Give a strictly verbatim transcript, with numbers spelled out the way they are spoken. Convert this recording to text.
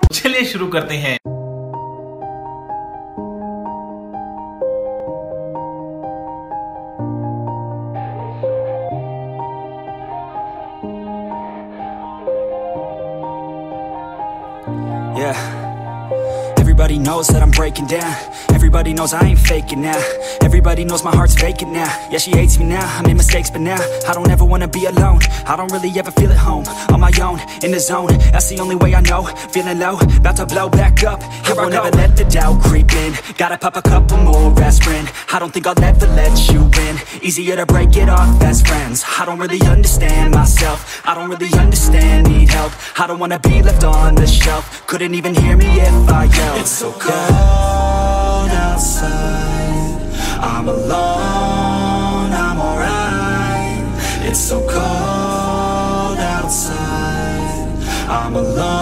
चलिए शुरू करते हैं। Yeah. Everybody knows that I'm breaking down. Everybody knows I ain't faking now. Everybody knows my heart's vacant now. Yeah, she hates me now, I made mistakes but now I don't ever wanna be alone. I don't really ever feel at home. On my own, in the zone, that's the only way I know. Feeling low, about to blow back up. Here I won't ever let the doubt creep in. Gotta pop a couple more aspirin. I don't think I'll ever let you in. Easier to break it off best friends. I don't really understand myself. I don't really understand, need help. I don't wanna be left on the shelf. Couldn't even hear me if I yelled. It's so cold outside, I'm alone, I'm alright. It's so cold outside, I'm alone.